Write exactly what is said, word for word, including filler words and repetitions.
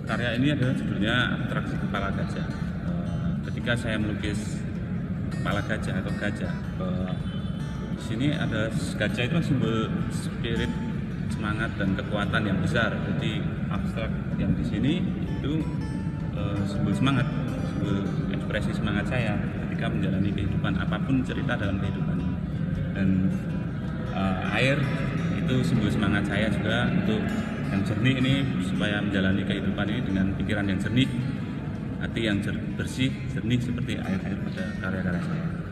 karya ini adalah judulnya Abstraksi Kepala Gajah. Uh, ketika saya melukis kepala gajah atau gajah, uh, di sini ada gajah itu simbol spirit, semangat dan kekuatan yang besar. Jadi abstrak yang di sini itu uh, simbol semangat, simbol ekspresi semangat saya ketika menjalani kehidupan, apapun cerita dalam kehidupan. Dan uh, air itu simbol semangat saya juga untuk yang jernih ini, supaya menjalani kehidupan ini dengan pikiran yang jernih, hati yang bersih, jernih seperti air-air pada karya-karya saya.